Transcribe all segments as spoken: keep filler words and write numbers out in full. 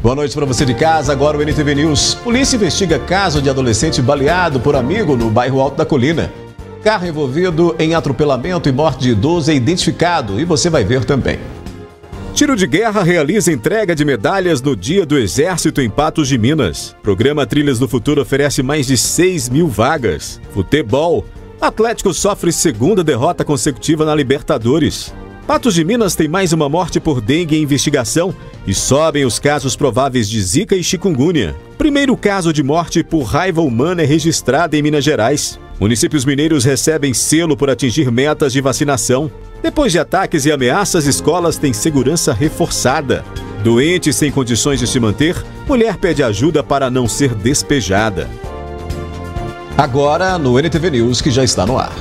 Boa noite para você de casa, agora o N T V News. Polícia investiga caso de adolescente baleado por amigo no bairro Alto da Colina. Carro envolvido em atropelamento e morte de idoso é identificado e você vai ver também. Tiro de Guerra realiza entrega de medalhas no Dia do Exército em Patos de Minas. Programa Trilhas do Futuro oferece mais de seis mil vagas. Futebol. Atlético sofre segunda derrota consecutiva na Libertadores. Patos de Minas tem mais uma morte por dengue em investigação e sobem os casos prováveis de zika e chikungunya. Primeiro caso de morte por raiva humana é registrado em Minas Gerais. Municípios mineiros recebem selo por atingir metas de vacinação. Depois de ataques e ameaças, escolas têm segurança reforçada. Doente sem condições de se manter, mulher pede ajuda para não ser despejada. Agora no N T V News, que já está no ar.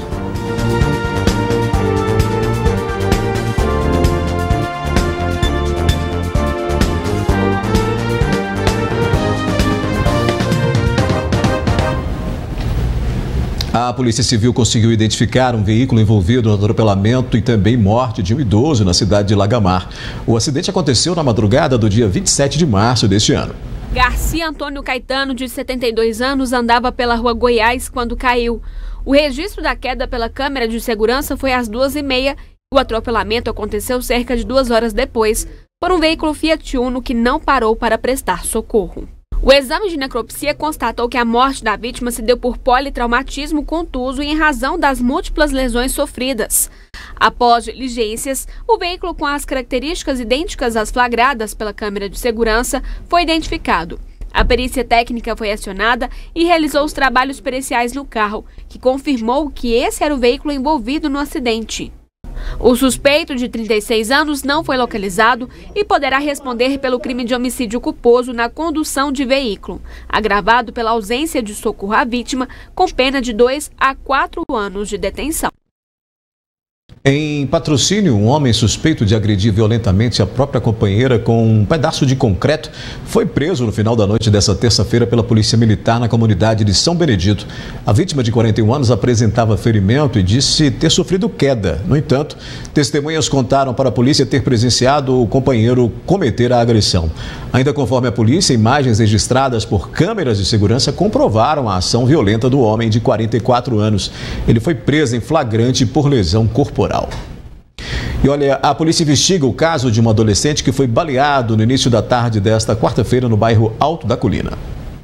A Polícia Civil conseguiu identificar um veículo envolvido no atropelamento e também morte de um idoso na cidade de Lagamar. O acidente aconteceu na madrugada do dia vinte e sete de março deste ano. Garcia Antônio Caetano, de setenta e dois anos, andava pela rua Goiás quando caiu. O registro da queda pela câmera de segurança foi às duas e meia. O atropelamento aconteceu cerca de duas horas depois por um veículo Fiat Uno que não parou para prestar socorro. O exame de necropsia constatou que a morte da vítima se deu por politraumatismo contuso e em razão das múltiplas lesões sofridas. Após diligências, o veículo com as características idênticas às flagradas pela câmera de segurança foi identificado. A perícia técnica foi acionada e realizou os trabalhos periciais no carro, que confirmou que esse era o veículo envolvido no acidente. O suspeito, de trinta e seis anos, não foi localizado e poderá responder pelo crime de homicídio culposo na condução de veículo, agravado pela ausência de socorro à vítima, com pena de dois a quatro anos de detenção. Em Patrocínio, um homem suspeito de agredir violentamente a própria companheira com um pedaço de concreto foi preso no final da noite dessa terça-feira pela Polícia Militar na comunidade de São Benedito. A vítima, de quarenta e um anos, apresentava ferimento e disse ter sofrido queda. No entanto, testemunhas contaram para a polícia ter presenciado o companheiro cometer a agressão. Ainda conforme a polícia, imagens registradas por câmeras de segurança comprovaram a ação violenta do homem de quarenta e quatro anos. Ele foi preso em flagrante por lesão corporal. E olha, a polícia investiga o caso de um adolescente que foi baleado no início da tarde desta quarta-feira no bairro Alto da Colina.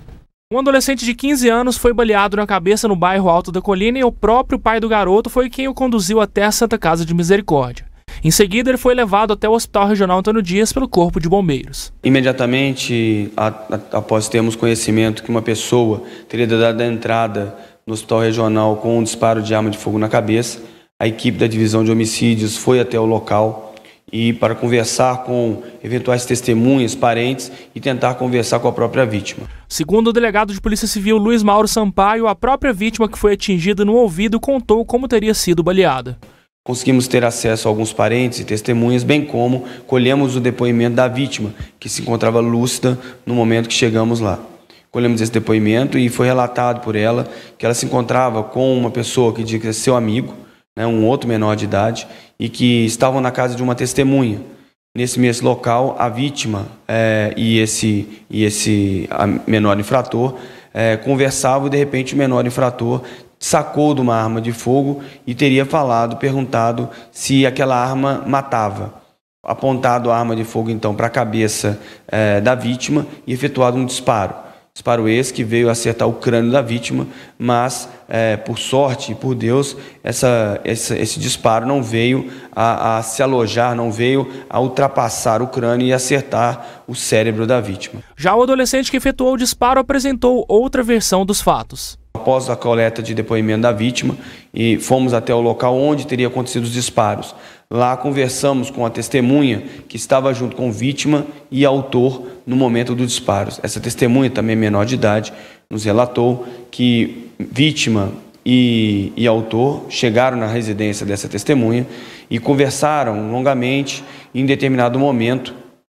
Um adolescente de quinze anos foi baleado na cabeça no bairro Alto da Colina e o próprio pai do garoto foi quem o conduziu até a Santa Casa de Misericórdia. Em seguida, ele foi levado até o Hospital Regional Antônio Dias pelo Corpo de Bombeiros. Imediatamente, a, a, após termos conhecimento que uma pessoa teria dado a entrada no Hospital Regional com um disparo de arma de fogo na cabeça, a equipe da Divisão de Homicídios foi até o local e para conversar com eventuais testemunhas, parentes e tentar conversar com a própria vítima. Segundo o delegado de Polícia Civil Luiz Mauro Sampaio, a própria vítima que foi atingida no ouvido contou como teria sido baleada. Conseguimos ter acesso a alguns parentes e testemunhas, bem como colhemos o depoimento da vítima, que se encontrava lúcida no momento que chegamos lá. Colhemos esse depoimento e foi relatado por ela que ela se encontrava com uma pessoa que dizia que era seu amigo, um outro menor de idade, e que estavam na casa de uma testemunha. Nesse mesmo local, a vítima é, e esse, e esse menor infrator é, conversavam e, de repente, o menor infrator sacou de uma arma de fogo e teria falado, perguntado se aquela arma matava. Apontado a arma de fogo, então, para a cabeça é, da vítima e efetuado um disparo. Disparo esse que veio acertar o crânio da vítima, mas, é, por sorte e por Deus, essa, essa, esse disparo não veio a, a se alojar, não veio a ultrapassar o crânio e acertar o cérebro da vítima. Já o adolescente que efetuou o disparo apresentou outra versão dos fatos. Após a coleta de depoimento da vítima, e fomos até o local onde teria acontecido os disparos. Lá conversamos com a testemunha que estava junto com a vítima e autor no momento dos disparos. Essa testemunha, também menor de idade, nos relatou que vítima e, e autor chegaram na residência dessa testemunha e conversaram longamente. E em determinado momento,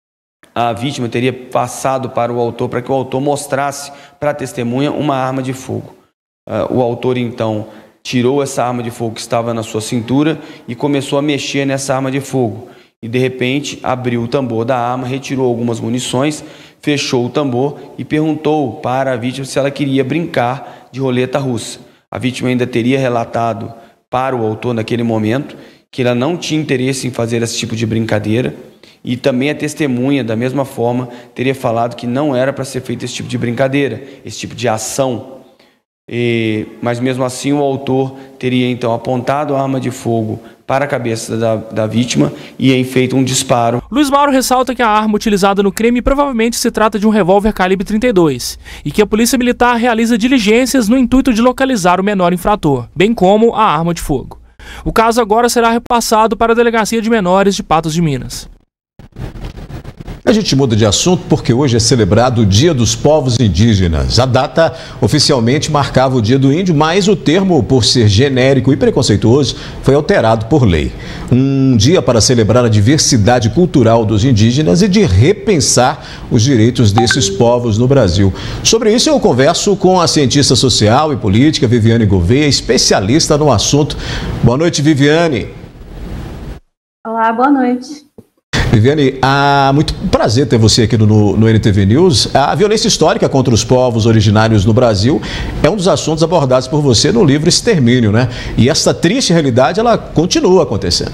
a vítima teria passado para o autor para que o autor mostrasse para a testemunha uma arma de fogo. Uh, o autor, então, tirou essa arma de fogo que estava na sua cintura e começou a mexer nessa arma de fogo. e de repente abriu o tambor da arma, retirou algumas munições, fechou o tambor e perguntou para a vítima se ela queria brincar de roleta russa. A vítima ainda teria relatado para o autor naquele momento que ela não tinha interesse em fazer esse tipo de brincadeira, e também a testemunha, da mesma forma, teria falado que não era para ser feito esse tipo de brincadeira, esse tipo de ação. E, mas mesmo assim o autor teria então apontado a arma de fogo para a cabeça da, da vítima e feito um disparo. Luiz Mauro ressalta que a arma utilizada no crime provavelmente se trata de um revólver calibre trinta e dois e que a Polícia Militar realiza diligências no intuito de localizar o menor infrator, bem como a arma de fogo. O caso agora será repassado para a Delegacia de Menores de Patos de Minas. A gente muda de assunto porque hoje é celebrado o Dia dos Povos Indígenas. A data oficialmente marcava o Dia do Índio, mas o termo, por ser genérico e preconceituoso, foi alterado por lei. Um dia para celebrar a diversidade cultural dos indígenas e de repensar os direitos desses povos no Brasil. Sobre isso eu converso com a cientista social e política Viviane Gouveia, especialista no assunto. Boa noite, Viviane. Olá, boa noite. Viviane, há muito prazer ter você aqui no, no N T V News. A violência histórica contra os povos originários no Brasil é um dos assuntos abordados por você no livro Extermínio, né? E essa triste realidade, ela continua acontecendo.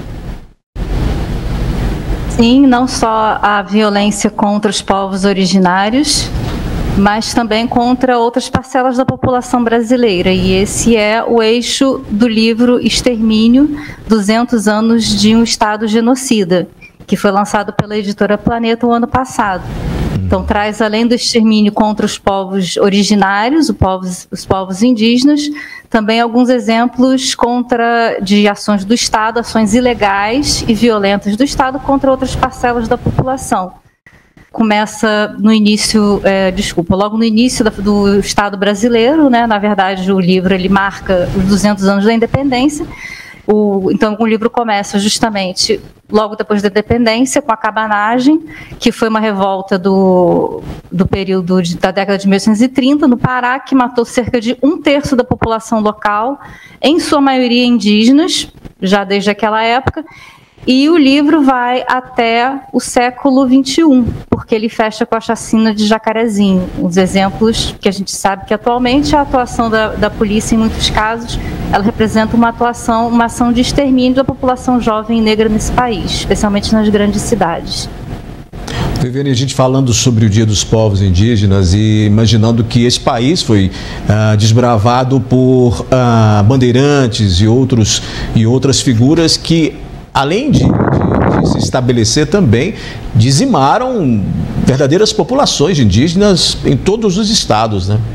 Sim, não só a violência contra os povos originários, mas também contra outras parcelas da população brasileira. E esse é o eixo do livro Extermínio, duzentos anos de um Estado genocida, que foi lançado pela editora Planeta o ano passado. Então traz, além do extermínio contra os povos originários, os povos, os povos indígenas, também alguns exemplos contra, de ações do Estado, ações ilegais e violentas do Estado contra outras parcelas da população. Começa no início, é, desculpa, logo no início do, do Estado brasileiro, né? Na verdade o livro ele marca os duzentos anos da independência. O, então o livro começa justamente logo depois da independência com a cabanagem, que foi uma revolta do, do período de, da década de mil oitocentos e trinta no Pará, que matou cerca de um terço da população local, em sua maioria indígenas, já desde aquela época. E o livro vai até o século vinte e um, porque ele fecha com a chacina de Jacarezinho. Os exemplos que a gente sabe que atualmente a atuação da, da polícia, em muitos casos, ela representa uma atuação, uma ação de extermínio da população jovem e negra nesse país, especialmente nas grandes cidades. Viviane, a gente falando sobre o Dia dos Povos Indígenas e imaginando que esse país foi ah, desbravado por ah, bandeirantes e, outros, e outras figuras que, além de, de, de se estabelecer também, dizimaram verdadeiras populações indígenas em todos os estados, né?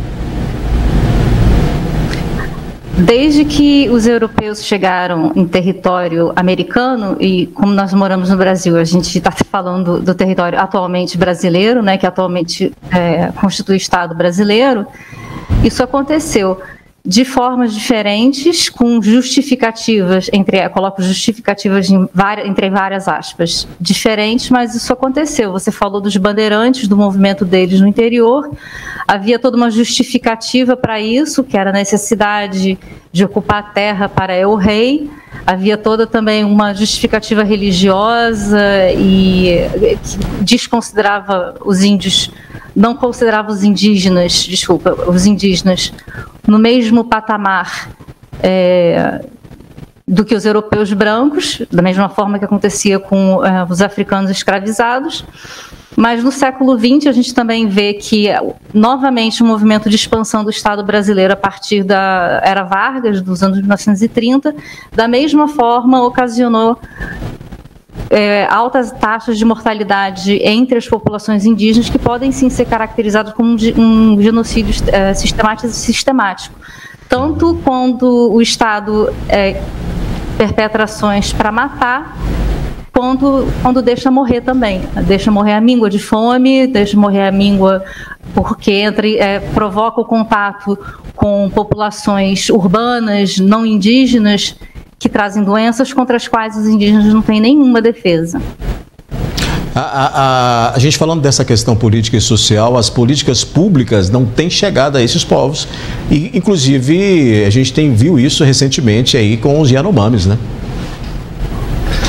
Desde que os europeus chegaram em território americano, e como nós moramos no Brasil, a gente está falando do território atualmente brasileiro, né, que atualmente é, constitui o Estado brasileiro, isso aconteceu de formas diferentes, com justificativas, entre, eu coloco justificativas em várias, entre várias aspas, diferentes, mas isso aconteceu. Você falou dos bandeirantes, do movimento deles no interior, havia toda uma justificativa para isso, que era a necessidade de ocupar a terra para el rei, havia toda também uma justificativa religiosa e que desconsiderava os índios, não considerava os indígenas, desculpa, os indígenas no mesmo patamar é, do que os europeus brancos, da mesma forma que acontecia com é, os africanos escravizados. Mas no século vinte a gente também vê que, novamente, o movimento de expansão do Estado brasileiro a partir da era Vargas, dos anos mil novecentos e trinta, da mesma forma ocasionou É, altas taxas de mortalidade entre as populações indígenas, que podem sim ser caracterizadas como um, um genocídio é, sistemático, sistemático. Tanto quando o Estado é, perpetra ações para matar, quanto quando deixa morrer também. Deixa morrer a míngua de fome, deixa morrer a míngua porque entre, é, provoca o contato com populações urbanas, não indígenas, que trazem doenças contra as quais os indígenas não têm nenhuma defesa. A, a, a, a gente falando dessa questão política e social, as políticas públicas não têm chegado a esses povos. E, inclusive, a gente tem viu isso recentemente aí com os Yanomamis, né?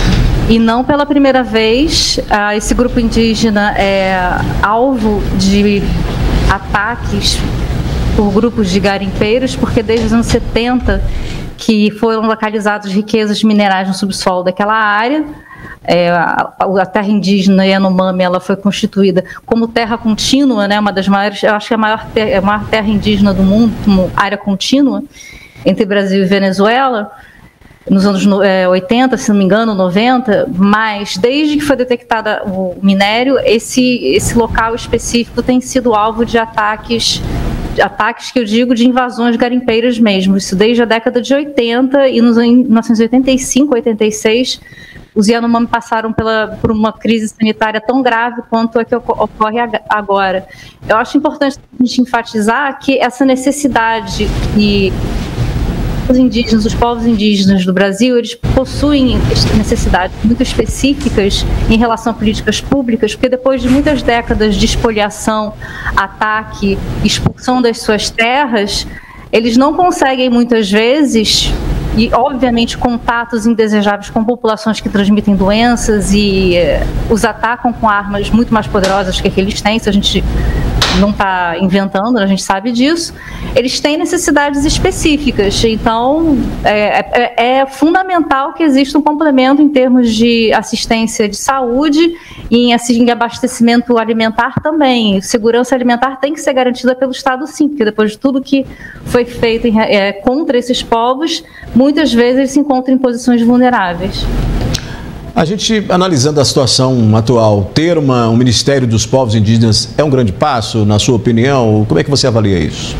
E não pela primeira vez, uh, esse grupo indígena é alvo de ataques por grupos de garimpeiros, porque desde os anos setenta que foram localizadas riquezas minerais no subsolo daquela área. É, a, a terra indígena Yanomami, ela foi constituída como terra contínua, né, uma das maiores, eu acho que é a maior, ter, a maior terra indígena do mundo, como área contínua, entre Brasil e Venezuela, nos anos é, oitenta, se não me engano, noventa, mas desde que foi detectada o minério, esse, esse local específico tem sido alvo de ataques, de ataques que eu digo de invasões garimpeiras mesmo, isso desde a década de oitenta, e nos, em mil novecentos e oitenta e cinco, oitenta e seis, os Yanomami passaram pela, por uma crise sanitária tão grave quanto a que ocorre agora. Eu acho importante a gente enfatizar que essa necessidade que os indígenas, os povos indígenas do Brasil, eles possuem necessidades muito específicas em relação a políticas públicas, porque depois de muitas décadas de espoliação, ataque, expulsão das suas terras, eles não conseguem muitas vezes, e obviamente contatos indesejáveis com populações que transmitem doenças e eh, os atacam com armas muito mais poderosas que a que eles têm, se a gente não está inventando, a gente sabe disso, eles têm necessidades específicas, então é, é, é fundamental que exista um complemento em termos de assistência de saúde e em, assim, em abastecimento alimentar também. Segurança alimentar tem que ser garantida pelo Estado, sim, porque depois de tudo que foi feito em, é, contra esses povos, muitas vezes eles se encontram em posições vulneráveis. A gente, analisando a situação atual, ter uma, um Ministério dos Povos Indígenas é um grande passo, na sua opinião? Como é que você avalia isso?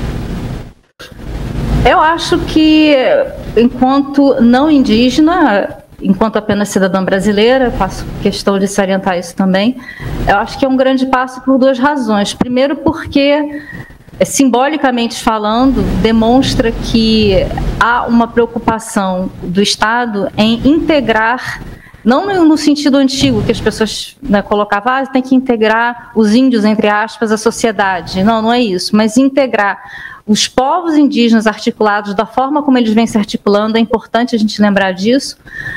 Eu acho que, enquanto não indígena, enquanto apenas cidadã brasileira, faço questão de salientar isso também, eu acho que é um grande passo por duas razões. Primeiro porque, simbolicamente falando, demonstra que há uma preocupação do Estado em integrar, não no sentido antigo que as pessoas, né, colocavam, ah, tem que integrar os índios, entre aspas, à sociedade. Não, não é isso, mas integrar os povos indígenas articulados da forma como eles vêm se articulando, é importante a gente lembrar disso,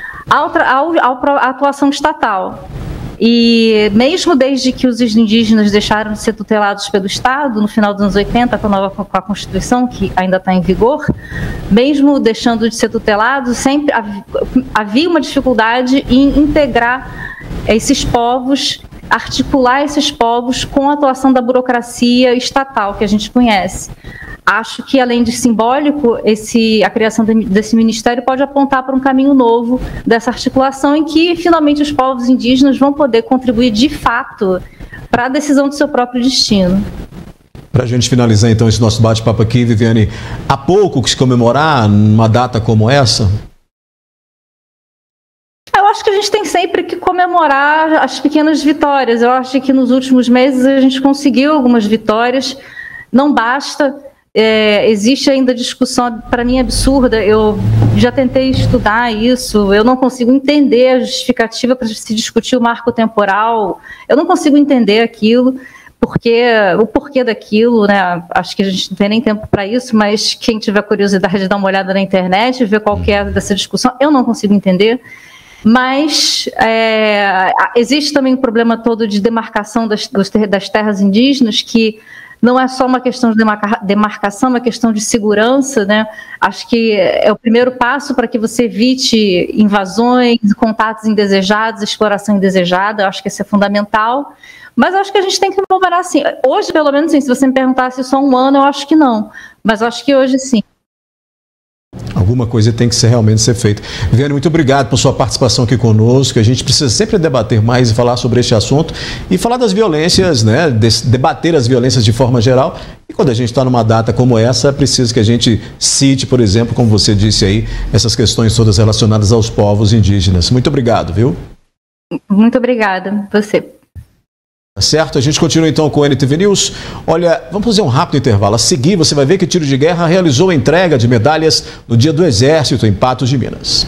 à atuação estatal. E mesmo desde que os indígenas deixaram de ser tutelados pelo Estado, no final dos anos oitenta, com a nova com a Constituição, que ainda está em vigor, mesmo deixando de ser tutelados, sempre havia uma dificuldade em integrar esses povos, articular esses povos com a atuação da burocracia estatal que a gente conhece. Acho que, além de simbólico, esse, a criação de, desse ministério pode apontar para um caminho novo dessa articulação em que, finalmente, os povos indígenas vão poder contribuir, de fato, para a decisão do seu próprio destino. Para a gente finalizar, então, esse nosso bate-papo aqui, Viviane, há pouco que se comemorar numa data como essa? Eu acho que a gente tem sempre que comemorar as pequenas vitórias. Eu acho que nos últimos meses a gente conseguiu algumas vitórias, não basta. É, existe ainda discussão, para mim, absurda. Eu já tentei estudar isso, eu não consigo entender a justificativa para se discutir o marco temporal, eu não consigo entender aquilo, porque, o porquê daquilo, né? Acho que a gente não tem nem tempo para isso, mas quem tiver curiosidade de dar uma olhada na internet, ver qual que é dessa discussão, eu não consigo entender. Mas é, existe também o problema todo de demarcação das, das terras indígenas, que não é só uma questão de demarca, demarcação, é uma questão de segurança, né? Acho que é o primeiro passo para que você evite invasões, contatos indesejados, exploração indesejada. Eu acho que isso é fundamental. Mas eu acho que a gente tem que comemorar assim. Hoje, pelo menos, assim, se você me perguntasse só um ano, eu acho que não. Mas eu acho que hoje sim. Alguma coisa tem que ser, realmente ser feita. Viviane, muito obrigado por sua participação aqui conosco. A gente precisa sempre debater mais e falar sobre este assunto e falar das violências, né? Debater as violências de forma geral. E quando a gente está numa data como essa, é preciso que a gente cite, por exemplo, como você disse aí, essas questões todas relacionadas aos povos indígenas. Muito obrigado, viu? Muito obrigada, você. Certo, a gente continua então com o N T V News. Olha, vamos fazer um rápido intervalo. A seguir, você vai ver que Tiro de Guerra realizou a entrega de medalhas no Dia do Exército em Patos de Minas.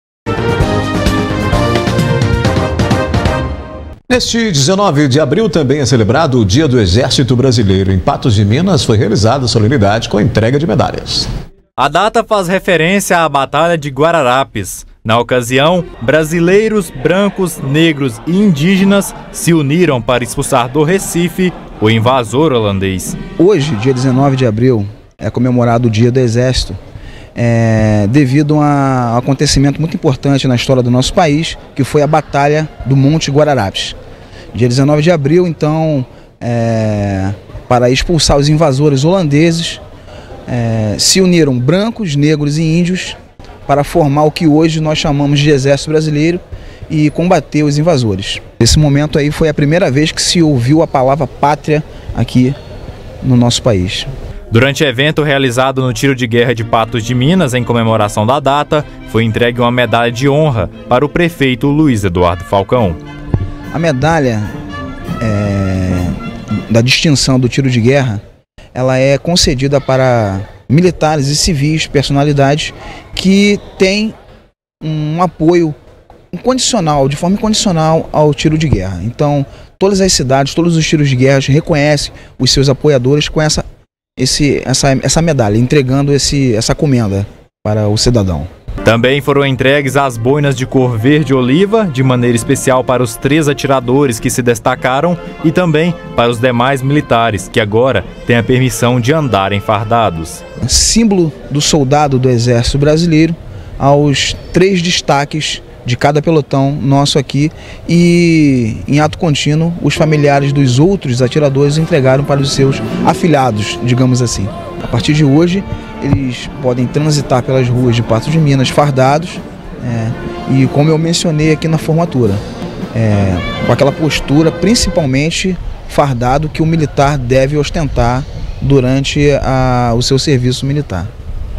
Neste dezenove de abril também é celebrado o Dia do Exército Brasileiro. Em Patos de Minas foi realizada a solenidade com a entrega de medalhas. A data faz referência à Batalha de Guararapes, Na ocasião, brasileiros, brancos, negros e indígenas se uniram para expulsar do Recife o invasor holandês. Hoje, dia dezenove de abril, é comemorado o Dia do Exército, é, devido a um acontecimento muito importante na história do nosso país, que foi a Batalha do Monte Guararapes. Dia dezenove de abril, então, é, para expulsar os invasores holandeses, é, se uniram brancos, negros e índios para formar o que hoje nós chamamos de Exército Brasileiro e combater os invasores. Esse momento aí foi a primeira vez que se ouviu a palavra pátria aqui no nosso país. Durante evento realizado no Tiro de Guerra de Patos de Minas, em comemoração da data, foi entregue uma medalha de honra para o prefeito Luiz Eduardo Falcão. A medalha é, da distinção do Tiro de Guerra, ela é concedida para militares e civis, personalidades que têm um apoio incondicional, de forma incondicional ao tiro de guerra. Então, todas as cidades, todos os tiros de guerra reconhecem os seus apoiadores com essa, esse, essa, essa medalha, entregando esse, essa comenda para o cidadão. Também foram entregues as boinas de cor verde-oliva, de maneira especial para os três atiradores que se destacaram e também para os demais militares, que agora têm a permissão de andarem fardados. Símbolo do soldado do Exército Brasileiro aos três destaques de cada pelotão nosso aqui, e em ato contínuo os familiares dos outros atiradores entregaram para os seus afilhados, digamos assim. A partir de hoje eles podem transitar pelas ruas de Patos de Minas fardados, é, e como eu mencionei aqui na formatura, é, com aquela postura principalmente fardado que o militar deve ostentar durante a, o seu serviço militar.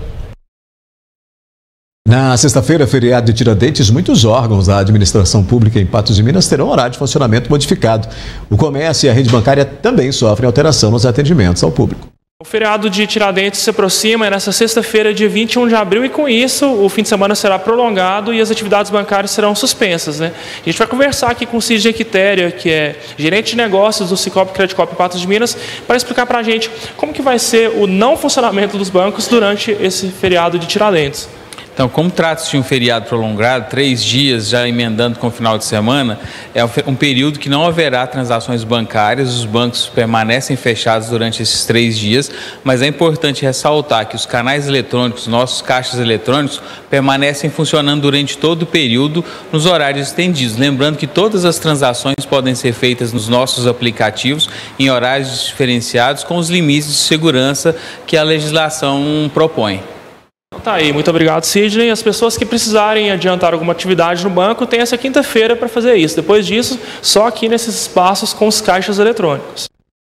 Na sexta-feira, feriado de Tiradentes, muitos órgãos da administração pública em Patos de Minas terão horário de funcionamento modificado. O comércio e a rede bancária também sofrem alteração nos atendimentos ao público. O feriado de Tiradentes se aproxima, é nesta sexta-feira, dia vinte e um de abril, e com isso o fim de semana será prolongado e as atividades bancárias serão suspensas, né? A gente vai conversar aqui com o Sidney Quitéria, que é gerente de negócios do Cicobi Credicop Patos de Minas, para explicar para a gente como que vai ser o não funcionamento dos bancos durante esse feriado de Tiradentes. Então, como trata-se de um feriado prolongado, três dias já emendando com o final de semana, é um período que não haverá transações bancárias, os bancos permanecem fechados durante esses três dias, mas é importante ressaltar que os canais eletrônicos, nossos caixas eletrônicos, permanecem funcionando durante todo o período nos horários estendidos. Lembrando que todas as transações podem ser feitas nos nossos aplicativos em horários diferenciados com os limites de segurança que a legislação propõe. Tá aí, muito obrigado, Sidney. As pessoas que precisarem adiantar alguma atividade no banco têm essa quinta-feira para fazer isso. Depois disso, só aqui nesses espaços com os caixas eletrônicos.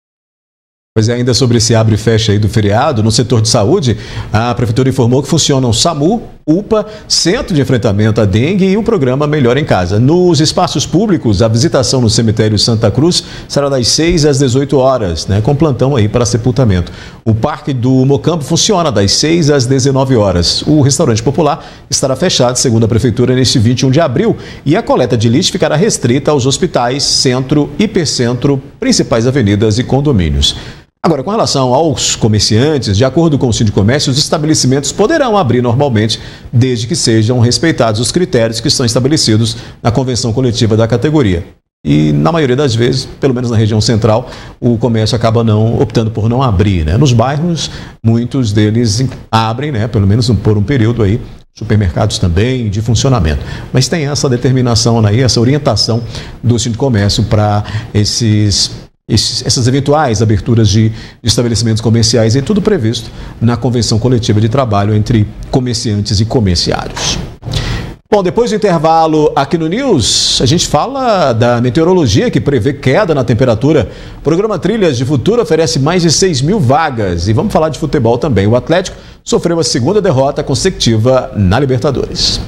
Pois é, ainda sobre esse abre e fecha aí do feriado, no setor de saúde, a Prefeitura informou que funcionam SAMU, U P A, Centro de Enfrentamento à Dengue e o programa Melhor em Casa. Nos espaços públicos, a visitação no cemitério Santa Cruz será das seis às dezoito horas, né, com plantão aí para sepultamento. O Parque do Mocambo funciona das seis às dezenove horas. O restaurante popular estará fechado, segundo a Prefeitura, neste vinte e um de abril, e a coleta de lixo ficará restrita aos hospitais, centro, hipercentro, principais avenidas e condomínios. Agora, com relação aos comerciantes, de acordo com o Sindicomércio, os estabelecimentos poderão abrir normalmente, desde que sejam respeitados os critérios que estão estabelecidos na convenção coletiva da categoria. E, na maioria das vezes, pelo menos na região central, o comércio acaba não optando por não abrir, né? Nos bairros, muitos deles abrem, né? Pelo menos por um período aí, supermercados também de funcionamento. Mas tem essa determinação aí, essa orientação do Sindicomércio para esses... essas eventuais aberturas de estabelecimentos comerciais, e tudo previsto na Convenção Coletiva de Trabalho entre comerciantes e comerciários. Bom, depois do intervalo aqui no News, a gente fala da meteorologia que prevê queda na temperatura. O programa Trilhas de Futuro oferece mais de seis mil vagas. E vamos falar de futebol também. O Atlético sofreu a segunda derrota consecutiva na Libertadores.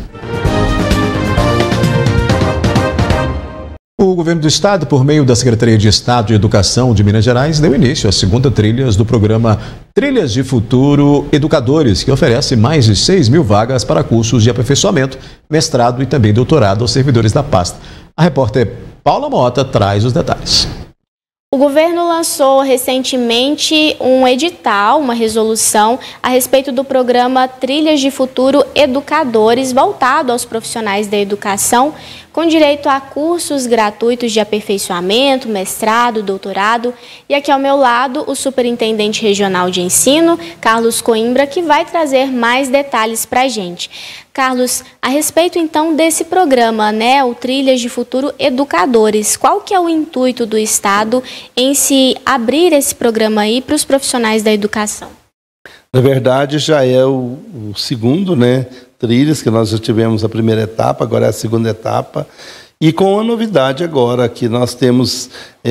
O governo do estado, por meio da Secretaria de Estado de Educação de Minas Gerais, deu início à segunda trilhas do programa Trilhas de Futuro Educadores, que oferece mais de seis mil vagas para cursos de aperfeiçoamento, mestrado e também doutorado aos servidores da pasta. A repórter Paula Mota traz os detalhes. O governo lançou recentemente um edital, uma resolução a respeito do programa Trilhas de Futuro Educadores, voltado aos profissionais da educação, com direito a cursos gratuitos de aperfeiçoamento, mestrado, doutorado. E aqui ao meu lado, o superintendente regional de ensino, Carlos Coimbra, que vai trazer mais detalhes para a gente. Carlos, a respeito então desse programa, né, o Trilhas de Futuro Educadores, qual que é o intuito do Estado em se abrir esse programa aí para os profissionais da educação? Na verdade, já é o, o segundo, né, Trilhas, que nós já tivemos a primeira etapa, agora é a segunda etapa, e com a novidade agora, que nós temos,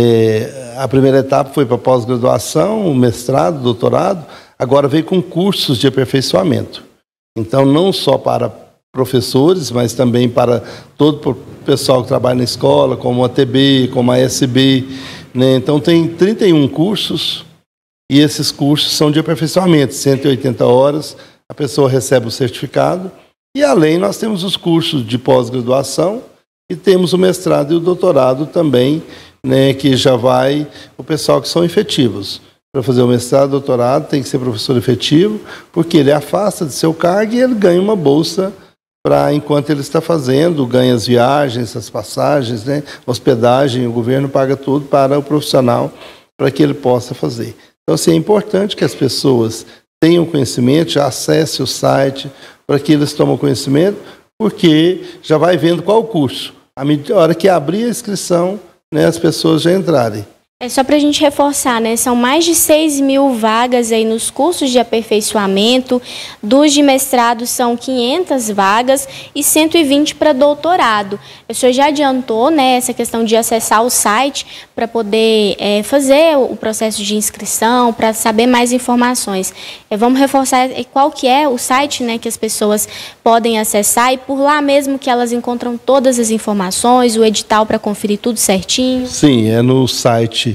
é, a primeira etapa foi para pós-graduação, mestrado, doutorado, agora veio com cursos de aperfeiçoamento. Então, não só para professores, mas também para todo o pessoal que trabalha na escola, como a T B, como a S B, né? Então, tem trinta e um cursos, e esses cursos são de aperfeiçoamento, cento e oitenta horas, a pessoa recebe o certificado, e além nós temos os cursos de pós-graduação, e temos o mestrado e o doutorado também, né, que já vai o pessoal que são efetivos. Para fazer o mestrado, doutorado, tem que ser professor efetivo, porque ele afasta de seu cargo e ele ganha uma bolsa para enquanto ele está fazendo, ganha as viagens, as passagens, né, hospedagem, o governo paga tudo para o profissional, para que ele possa fazer. Então, assim, é importante que as pessoas tenham conhecimento, já acessem o site, para que eles tomem conhecimento, porque já vai vendo qual o curso. À hora que abrir a inscrição, né, as pessoas já entrarem. É só para a gente reforçar, né? São mais de seis mil vagas aí nos cursos de aperfeiçoamento, dos de mestrado são quinhentas vagas e cento e vinte para doutorado. O senhor já adiantou, né, essa questão de acessar o site para poder é, fazer o processo de inscrição, para saber mais informações. É, vamos reforçar qual que é o site, né, que as pessoas podem acessar e por lá mesmo que elas encontram todas as informações, o edital para conferir tudo certinho. Sim, é no site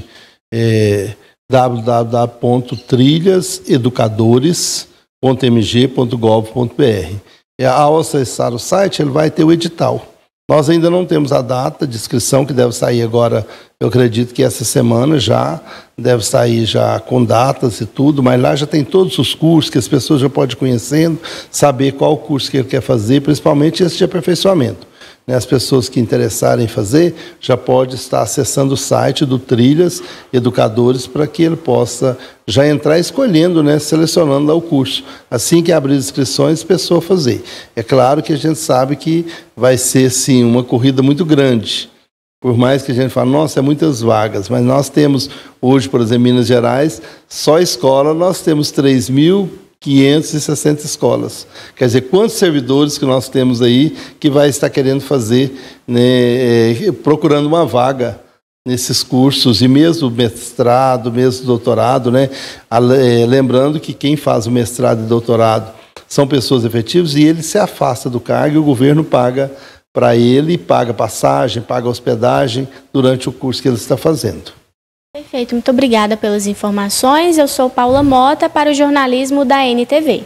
É, w w w ponto trilhas educadores ponto m g ponto gov ponto b r. E ao acessar o site, ele vai ter o edital. Nós ainda não temos a data de inscrição, que deve sair agora, eu acredito que essa semana já, deve sair já com datas e tudo, mas lá já tem todos os cursos que as pessoas já podem ir conhecendo, saber qual o curso que ele quer fazer, principalmente esse de aperfeiçoamento. As pessoas que interessarem em fazer já pode estar acessando o site do Trilhas Educadores para que ele possa já entrar escolhendo, né, selecionando lá o curso. Assim que abrir as inscrições, a pessoa fazer. É claro que a gente sabe que vai ser, sim, uma corrida muito grande. Por mais que a gente fale, nossa, é muitas vagas, mas nós temos hoje, por exemplo, em Minas Gerais, só escola, nós temos três mil quinhentas e sessenta escolas. Quer dizer, quantos servidores que nós temos aí que vai estar querendo fazer, né, é, procurando uma vaga nesses cursos, e mesmo mestrado, mesmo doutorado, né? É, lembrando que quem faz o mestrado e doutorado são pessoas efetivas e ele se afasta do cargo e o governo paga para ele, paga passagem, paga hospedagem durante o curso que ele está fazendo. Perfeito, muito obrigada pelas informações. Eu sou Paula Mota para o jornalismo da N T V.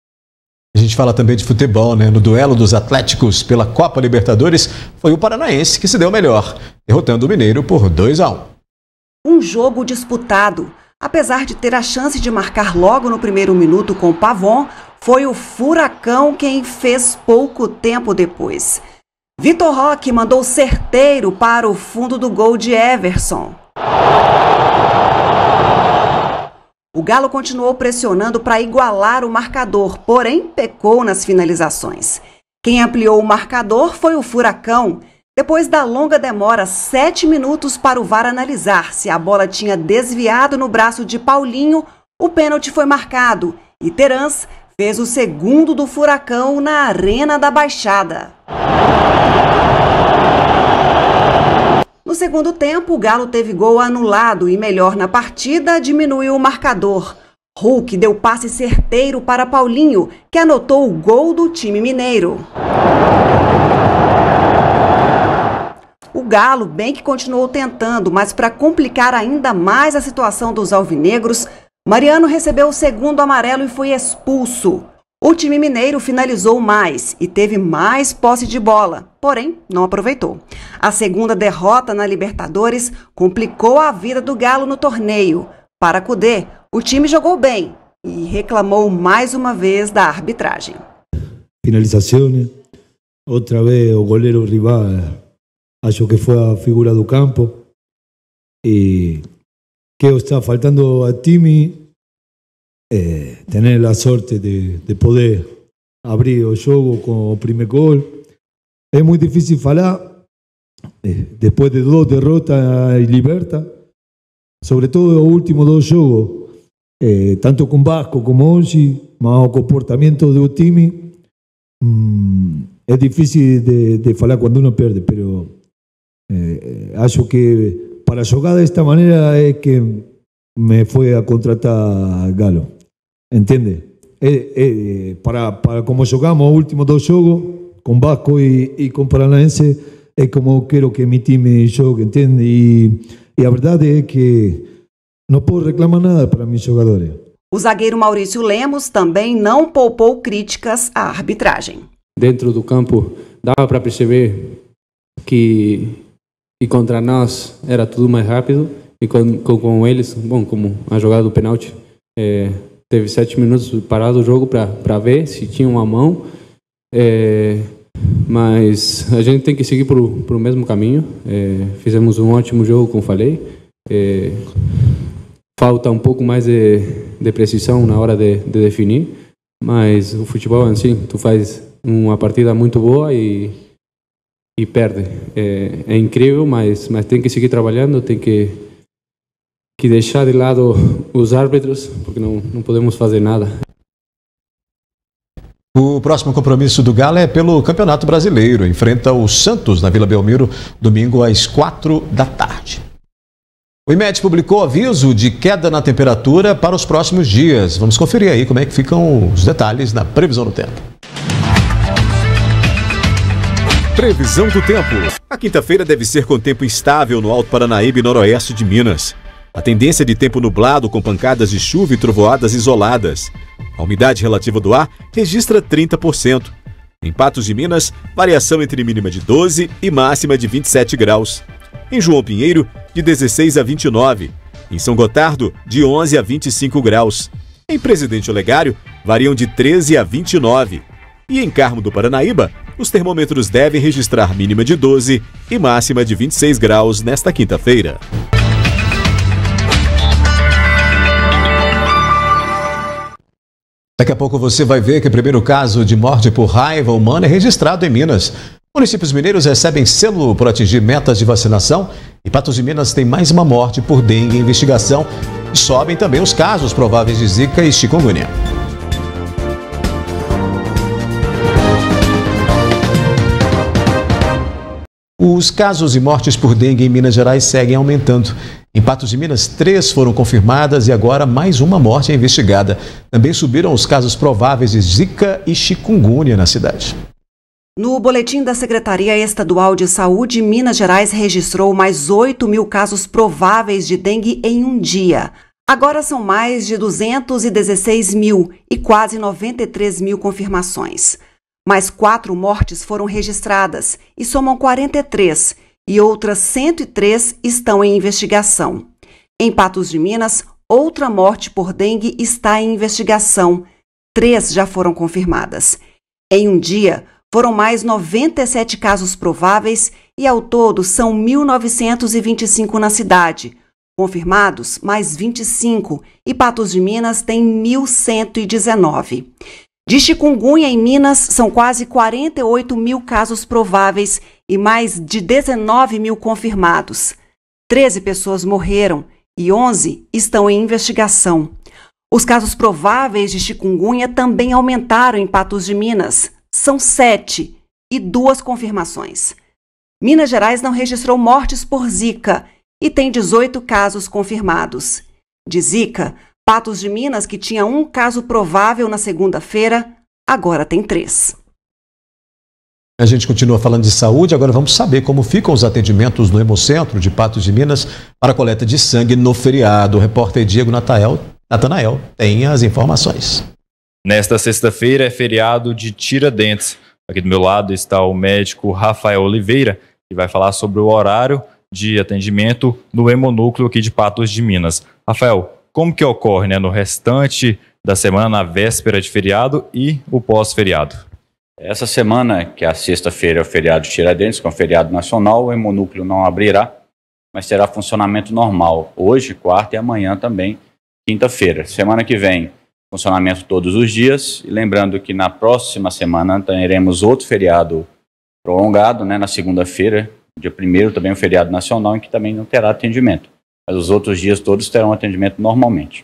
A gente fala também de futebol, né? No duelo dos Atléticos pela Copa Libertadores, foi o Paranaense que se deu melhor, derrotando o Mineiro por dois a um. Um jogo disputado. Apesar de ter a chance de marcar logo no primeiro minuto com o Pavon, foi o Furacão quem fez pouco tempo depois. Vitor Roque mandou certeiro para o fundo do gol de Everson. O Galo continuou pressionando para igualar o marcador, porém pecou nas finalizações. Quem ampliou o marcador foi o Furacão. Depois da longa demora, sete minutos para o V A R analisar se a bola tinha desviado no braço de Paulinho, o pênalti foi marcado e Terans fez o segundo do Furacão na Arena da Baixada. No segundo tempo, o Galo teve gol anulado e, melhor na partida, diminuiu o marcador. Hulk deu passe certeiro para Paulinho, que anotou o gol do time mineiro. O Galo bem que continuou tentando, mas para complicar ainda mais a situação dos alvinegros, Mariano recebeu o segundo amarelo e foi expulso. O time mineiro finalizou mais e teve mais posse de bola, porém não aproveitou. A segunda derrota na Libertadores complicou a vida do Galo no torneio. Para Kudê, o time jogou bem e reclamou mais uma vez da arbitragem. Finalizações, outra vez o goleiro rival, acho que foi a figura do campo. E que está faltando ao time é ter a sorte de, de poder abrir o jogo com o primeiro gol. É muito difícil falar é, depois de duas derrotas em Liberta, sobretudo os últimos dois jogos, é, tanto com Vasco como hoje, mas o comportamento do time hum, é difícil de, de falar quando uno perde, mas é, acho que para jogar desta maneira é que me foi a contratar Galo. Entende? É, é, para, para como jogamos os últimos dois jogos, com Vasco e, e com Paranaense, é como eu quero que meu time jogue, entende? E, e a verdade é que não posso reclamar nada para meus jogadores. O zagueiro Maurício Lemos também não poupou críticas à arbitragem. Dentro do campo, dava para perceber que, que contra nós era tudo mais rápido e com, com, com eles, bom, como a jogada do pênalti, é, teve sete minutos parado o jogo para ver se tinha uma mão, é, mas a gente tem que seguir para o mesmo caminho. É, fizemos um ótimo jogo, como falei. É, falta um pouco mais de, de precisão na hora de, de definir, mas o futebol é assim, tu faz uma partida muito boa e, e perde. É, é incrível, mas, mas tem que seguir trabalhando, tem que que deixar de lado os árbitros, porque não, não podemos fazer nada. O próximo compromisso do Galo é pelo Campeonato Brasileiro. Enfrenta o Santos na Vila Belmiro, domingo às quatro da tarde. O IMET publicou aviso de queda na temperatura para os próximos dias. Vamos conferir aí como é que ficam os detalhes na previsão do tempo. Previsão do tempo. A quinta-feira deve ser com tempo instável no Alto Paranaíba e noroeste de Minas. A tendência de tempo nublado com pancadas de chuva e trovoadas isoladas. A umidade relativa do ar registra trinta por cento. Em Patos de Minas, variação entre mínima de doze e máxima de vinte e sete graus. Em João Pinheiro, de dezesseis a vinte e nove. Em São Gotardo, de onze a vinte e cinco graus. Em Presidente Olegário, variam de treze a vinte e nove. E em Carmo do Paranaíba, os termômetros devem registrar mínima de doze e máxima de vinte e seis graus nesta quinta-feira. Daqui a pouco você vai ver que o primeiro caso de morte por raiva humana é registrado em Minas. Municípios mineiros recebem selo por atingir metas de vacinação e Patos de Minas tem mais uma morte por dengue em investigação. E sobem também os casos prováveis de zika e chikungunya. Os casos e mortes por dengue em Minas Gerais seguem aumentando. Em Patos de Minas, três foram confirmadas e agora mais uma morte é investigada. Também subiram os casos prováveis de zika e chikungunya na cidade. No boletim da Secretaria Estadual de Saúde, Minas Gerais registrou mais oito mil casos prováveis de dengue em um dia. Agora são mais de duzentos e dezesseis mil e quase noventa e três mil confirmações. Mais quatro mortes foram registradas e somam quarenta e três, e outras cento e três estão em investigação. Em Patos de Minas, outra morte por dengue está em investigação. Três já foram confirmadas. Em um dia, foram mais noventa e sete casos prováveis e, ao todo, são mil novecentos e vinte e cinco na cidade. Confirmados, mais vinte e cinco, e Patos de Minas tem mil cento e dezenove. De chikungunya em Minas, são quase quarenta e oito mil casos prováveis e mais de dezenove mil confirmados. treze pessoas morreram e onze estão em investigação. Os casos prováveis de chikungunya também aumentaram em Patos de Minas. São sete e duas confirmações. Minas Gerais não registrou mortes por zika e tem dezoito casos confirmados. De zika, Patos de Minas, que tinha um caso provável na segunda-feira, agora tem três. A gente continua falando de saúde, agora vamos saber como ficam os atendimentos no Hemocentro de Patos de Minas para a coleta de sangue no feriado. O repórter Diego Natanael tem as informações. Nesta sexta-feira é feriado de Tiradentes. Aqui do meu lado está o médico Rafael Oliveira, que vai falar sobre o horário de atendimento no hemonúcleo aqui de Patos de Minas. Rafael, como que ocorre, né, no restante da semana, na véspera de feriado e o pós-feriado? Essa semana, que é a sexta-feira, é o feriado de Tiradentes, que é um feriado nacional, o hemonúcleo não abrirá, mas terá funcionamento normal. Hoje, quarta, e amanhã também, quinta-feira. Semana que vem, funcionamento todos os dias. E lembrando que na próxima semana teremos outro feriado prolongado, né, na segunda-feira, dia primeiro, também um feriado nacional, em que também não terá atendimento. Mas os outros dias todos terão atendimento normalmente.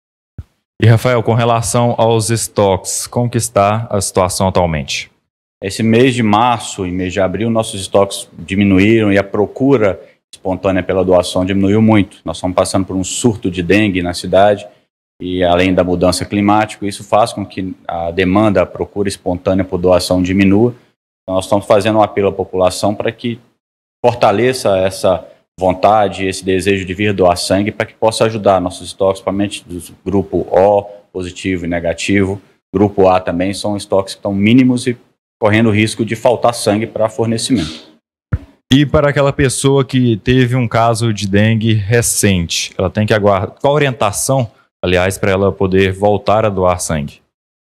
E, Rafael, com relação aos estoques, como que está a situação atualmente? Esse mês de março e mês de abril, nossos estoques diminuíram e a procura espontânea pela doação diminuiu muito. Nós estamos passando por um surto de dengue na cidade e, além da mudança climática, isso faz com que a demanda, a procura espontânea por doação diminua. Então, nós estamos fazendo um apelo à população para que fortaleça essa vontade, esse desejo de vir doar sangue para que possa ajudar nossos estoques, principalmente do grupo O, positivo e negativo. Grupo A também são estoques que estão mínimos e correndo risco de faltar sangue para fornecimento. E para aquela pessoa que teve um caso de dengue recente, ela tem que aguardar, qual a orientação, aliás, para ela poder voltar a doar sangue?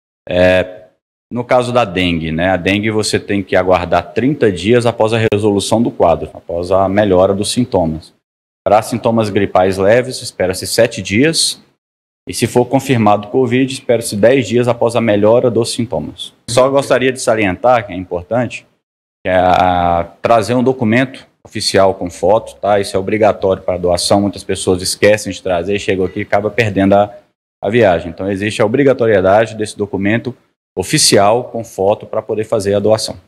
É, no caso da dengue, né, a dengue você tem que aguardar trinta dias após a resolução do quadro, após a melhora dos sintomas. Para sintomas gripais leves, espera-se sete dias, e se for confirmado Covid, espera-se dez dias após a melhora dos sintomas. Só gostaria de salientar, que é importante, que é a, trazer um documento oficial com foto, tá? Isso é obrigatório para a doação, muitas pessoas esquecem de trazer, chegam aqui e acabam perdendo a, a viagem. Então existe a obrigatoriedade desse documento oficial com foto para poder fazer a doação.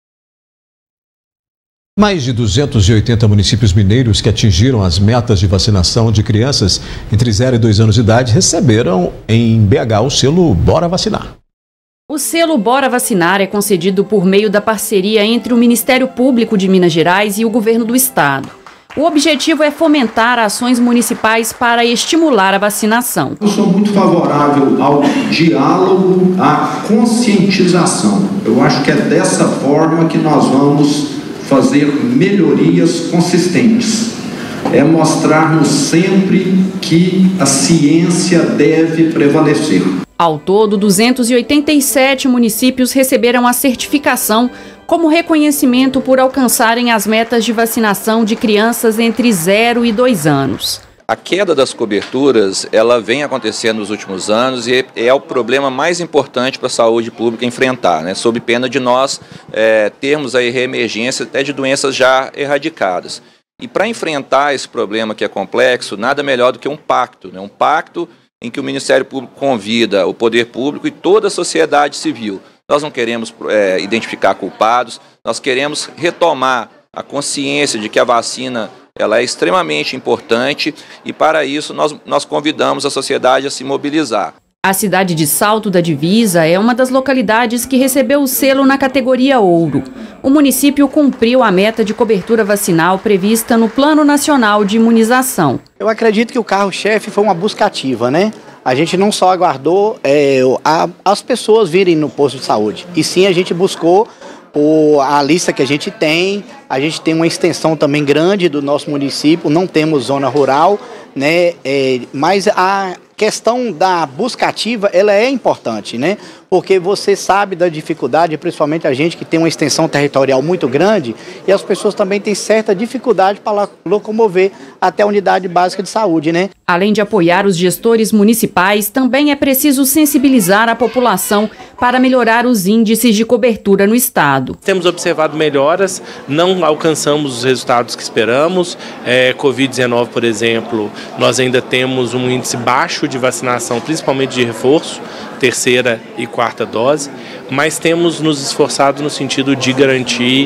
Mais de duzentos e oitenta municípios mineiros que atingiram as metas de vacinação de crianças entre zero e dois anos de idade receberam em B H o selo Bora Vacinar. O selo Bora Vacinar é concedido por meio da parceria entre o Ministério Público de Minas Gerais e o Governo do Estado. O objetivo é fomentar ações municipais para estimular a vacinação. Eu sou muito favorável ao diálogo, à conscientização. Eu acho que é dessa forma que nós vamos fazer melhorias consistentes. É mostrarmos sempre que a ciência deve prevalecer. Ao todo, duzentos e oitenta e sete municípios receberam a certificação como reconhecimento por alcançarem as metas de vacinação de crianças entre zero e dois anos. A queda das coberturas, ela vem acontecendo nos últimos anos e é o problema mais importante para a saúde pública enfrentar, né? Sob pena de nós é, termos aí reemergência até de doenças já erradicadas. E para enfrentar esse problema que é complexo, nada melhor do que um pacto, né? Um pacto em que o Ministério Público convida o poder público e toda a sociedade civil. Nós não queremos é, identificar culpados, nós queremos retomar a consciência de que a vacina ela é extremamente importante e, para isso, nós, nós convidamos a sociedade a se mobilizar. A cidade de Salto da Divisa é uma das localidades que recebeu o selo na categoria Ouro. O município cumpriu a meta de cobertura vacinal prevista no Plano Nacional de Imunização. Eu acredito que o carro-chefe foi uma busca ativa, né? A gente não só aguardou é, a, as pessoas virem no posto de saúde, e sim a gente buscou o, a lista que a gente tem. A gente tem uma extensão também grande do nosso município, não temos zona rural, né? É, mas a questão da busca ativa, ela é importante, né? Porque você sabe da dificuldade, principalmente a gente que tem uma extensão territorial muito grande, e as pessoas também têm certa dificuldade para locomover até a unidade básica de saúde, né? Além de apoiar os gestores municipais, também é preciso sensibilizar a população para melhorar os índices de cobertura no estado. Temos observado melhoras, não alcançamos os resultados que esperamos. É, covid dezenove, por exemplo, nós ainda temos um índice baixo de vacinação, principalmente de reforço, terceira e quarta dose, mas temos nos esforçado no sentido de garantir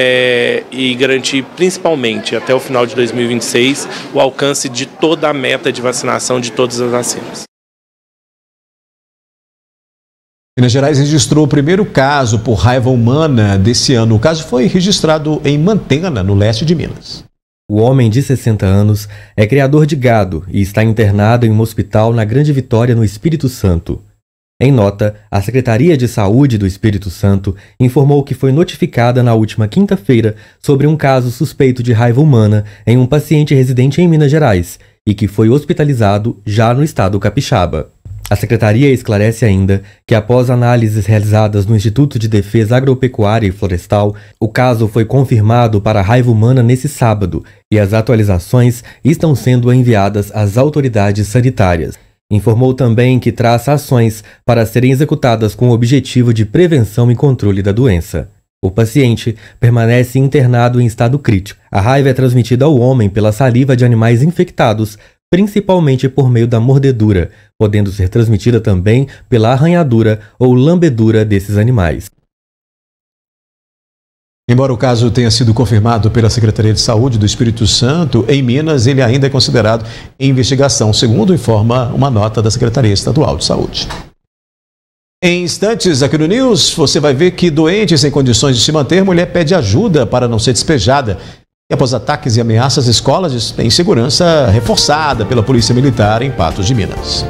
é, e garantir principalmente até o final de dois mil e vinte e seis o alcance de toda a meta de vacinação de todas as vacinas. Minas Gerais registrou o primeiro caso por raiva humana desse ano. O caso foi registrado em Mantena, no leste de Minas. O homem de sessenta anos é criador de gado e está internado em um hospital na Grande Vitória, no Espírito Santo. Em nota, a Secretaria de Saúde do Espírito Santo informou que foi notificada na última quinta-feira sobre um caso suspeito de raiva humana em um paciente residente em Minas Gerais e que foi hospitalizado já no estado capixaba. A Secretaria esclarece ainda que, após análises realizadas no Instituto de Defesa Agropecuária e Florestal, o caso foi confirmado para raiva humana nesse sábado e as atualizações estão sendo enviadas às autoridades sanitárias. Informou também que traça ações para serem executadas com o objetivo de prevenção e controle da doença. O paciente permanece internado em estado crítico. A raiva é transmitida ao homem pela saliva de animais infectados, principalmente por meio da mordedura, podendo ser transmitida também pela arranhadura ou lambedura desses animais. Embora o caso tenha sido confirmado pela Secretaria de Saúde do Espírito Santo, em Minas ele ainda é considerado em investigação, segundo informa uma nota da Secretaria Estadual de Saúde. Em instantes, aqui no News, você vai ver que doente sem condições de se manter, mulher pede ajuda para não ser despejada. E após ataques e ameaças, escolas têm segurança reforçada pela Polícia Militar em Patos de Minas.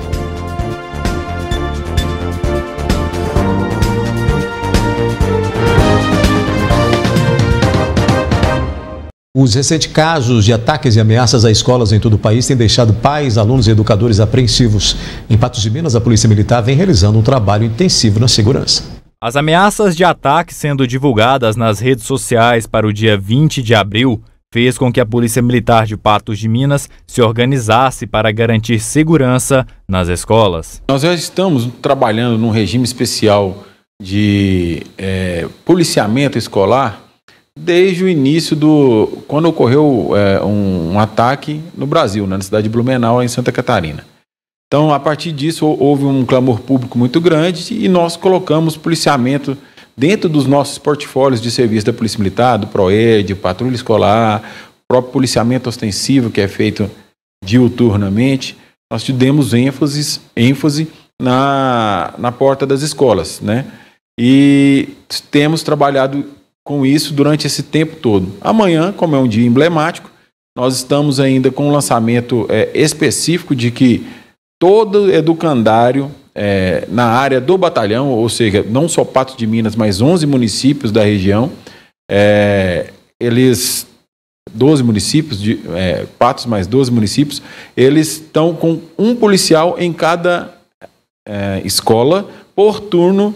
Os recentes casos de ataques e ameaças a escolas em todo o país têm deixado pais, alunos e educadores apreensivos. Em Patos de Minas, a Polícia Militar vem realizando um trabalho intensivo na segurança. As ameaças de ataque sendo divulgadas nas redes sociais para o dia vinte de abril fez com que a Polícia Militar de Patos de Minas se organizasse para garantir segurança nas escolas. Nós já estamos trabalhando num regime especial de é, policiamento escolar desde o início do... quando ocorreu é, um, um ataque no Brasil, na cidade de Blumenau, em Santa Catarina. Então, a partir disso, houve um clamor público muito grande e nós colocamos policiamento dentro dos nossos portfólios de serviço da Polícia Militar, do PROED, patrulha escolar, próprio policiamento ostensivo que é feito diuturnamente. Nós demos ênfase, ênfase na, na porta das escolas, né? E temos trabalhado com isso durante esse tempo todo. Amanhã, como é um dia emblemático, nós estamos ainda com um lançamento é, específico de que todo educandário é, na área do batalhão, ou seja, não só Patos de Minas, mas onze municípios da região, é, eles, doze municípios, de, é, Patos mais doze municípios, eles estão com um policial em cada é, escola por turno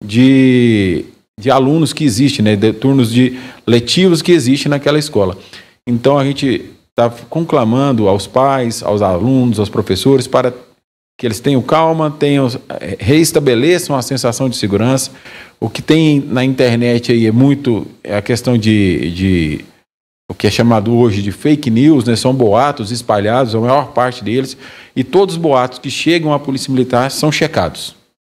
de... de alunos que existem, né, de turnos de letivos que existem naquela escola. Então a gente está conclamando aos pais, aos alunos, aos professores para que eles tenham calma, tenham, reestabeleçam a sensação de segurança. O que tem na internet aí é muito é a questão de, de o que é chamado hoje de fake news, né, são boatos espalhados, a maior parte deles, e todos os boatos que chegam à Polícia Militar são checados.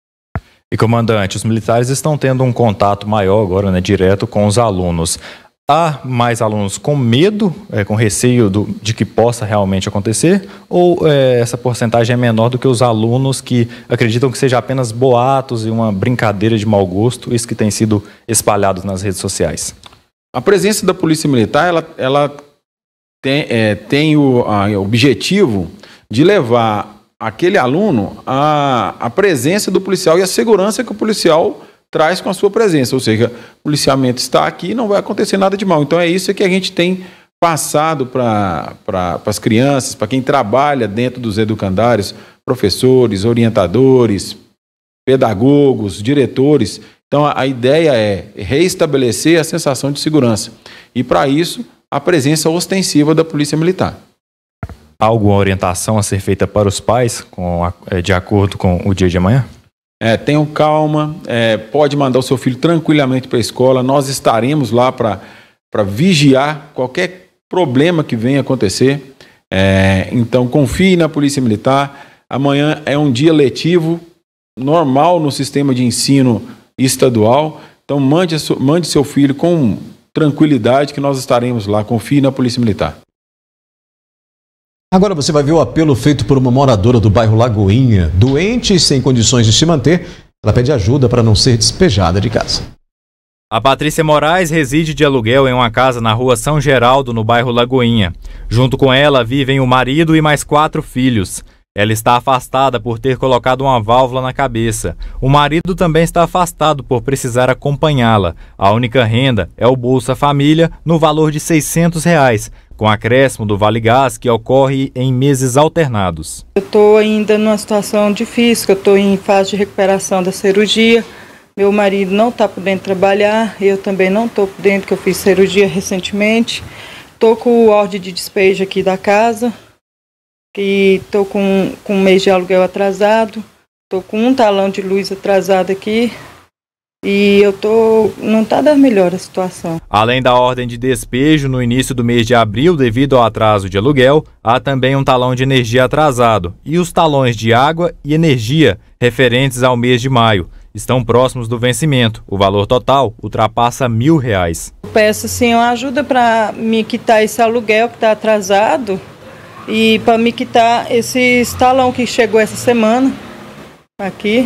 E, comandante, os militares estão tendo um contato maior agora, né, direto com os alunos. Há mais alunos com medo, é, com receio do, de que possa realmente acontecer? Ou é, essa porcentagem é menor do que os alunos que acreditam que seja apenas boatos e uma brincadeira de mau gosto, isso que tem sido espalhado nas redes sociais? A presença da Polícia Militar, ela, ela tem, é, tem o a, objetivo de levar aquele aluno a, a presença do policial e a segurança que o policial traz com a sua presença, ou seja, o policiamento está aqui e não vai acontecer nada de mal. Então é isso que a gente tem passado para pra, as crianças, para quem trabalha dentro dos educandários, professores, orientadores, pedagogos, diretores. Então a, a ideia é reestabelecer a sensação de segurança e para isso a presença ostensiva da Polícia Militar. Há alguma orientação a ser feita para os pais com a, de acordo com o dia de amanhã? É, tenham calma, é, pode mandar o seu filho tranquilamente para a escola, nós estaremos lá para vigiar qualquer problema que venha acontecer. É, então confie na Polícia Militar, amanhã é um dia letivo, normal no sistema de ensino estadual, então mande, mande seu filho com tranquilidade que nós estaremos lá, confie na Polícia Militar. Agora você vai ver o apelo feito por uma moradora do bairro Lagoinha, doente e sem condições de se manter. Ela pede ajuda para não ser despejada de casa. A Patrícia Moraes reside de aluguel em uma casa na rua São Geraldo, no bairro Lagoinha. Junto com ela vivem o marido e mais quatro filhos. Ela está afastada por ter colocado uma válvula na cabeça. O marido também está afastado por precisar acompanhá-la. A única renda é o Bolsa Família, no valor de seiscentos reais, com acréscimo do Vale Gás, que ocorre em meses alternados. Eu estou ainda numa situação difícil, eu estou em fase de recuperação da cirurgia. Meu marido não está podendo trabalhar, eu também não estou podendo, que eu fiz cirurgia recentemente. Estou com o ordem de despejo aqui da casa. Que estou com, com um mês de aluguel atrasado, estou com um talão de luz atrasado aqui e eu tô, não está das melhores a situação. Além da ordem de despejo no início do mês de abril devido ao atraso de aluguel, há também um talão de energia atrasado e os talões de água e energia referentes ao mês de maio estão próximos do vencimento. O valor total ultrapassa mil reais. Eu peço assim uma ajuda para me quitar esse aluguel que está atrasado. E para me quitar esse estalão que chegou essa semana aqui,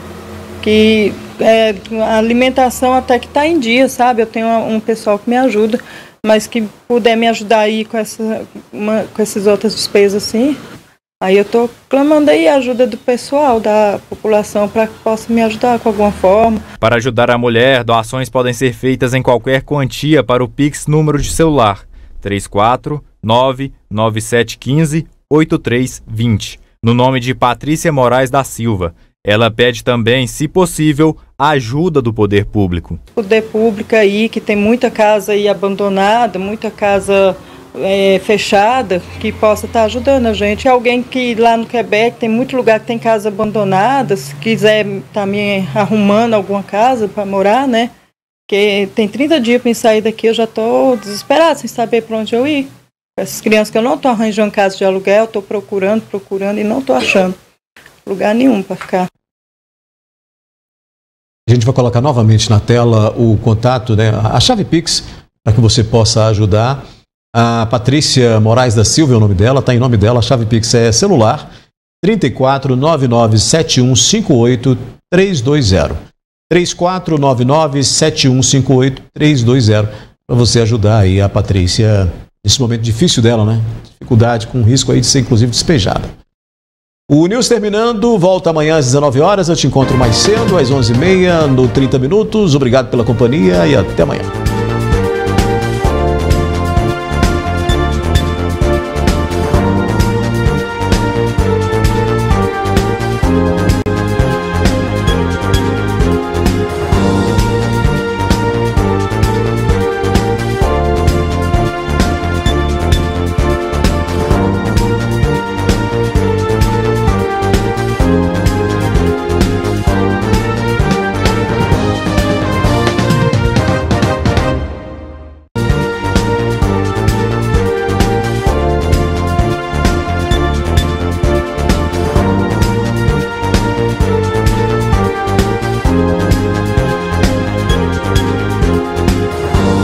que é, a alimentação até que está em dia, sabe? Eu tenho um pessoal que me ajuda, mas que puder me ajudar aí com, essa, uma, com essas outras despesas assim, aí eu estou clamando aí a ajuda do pessoal, da população, para que possa me ajudar com alguma forma. Para ajudar a mulher, doações podem ser feitas em qualquer quantia para o Pix número de celular três quatro nove nove sete um cinco oito três dois zero, no nome de Patrícia Moraes da Silva. Ela pede também, se possível, a ajuda do poder público. Poder público aí, que tem muita casa aí abandonada, muita casa é, fechada, que possa estar ajudando a gente. Alguém que lá no Quebec tem muito lugar que tem casa abandonada, se quiser estar me arrumando alguma casa para morar, né? Porque tem trinta dias para sair daqui, eu já estou desesperada sem saber para onde eu ir. Essas crianças que eu não estou arranjando casa de aluguel, estou procurando, procurando e não estou achando lugar nenhum para ficar. A gente vai colocar novamente na tela o contato, né, a chave Pix, para que você possa ajudar. A Patrícia Moraes da Silva é o nome dela, está em nome dela, a chave Pix é celular três quatro nove nove sete um cinco oito três dois zero. três quatro nove nove sete um cinco oito três dois zero, para você ajudar aí a Patrícia nesse momento difícil dela, né? Dificuldade, com risco aí de ser inclusive despejada. O News terminando, volta amanhã às dezenove horas, eu te encontro mais cedo, às onze e meia, no trinta minutos. Obrigado pela companhia e até amanhã.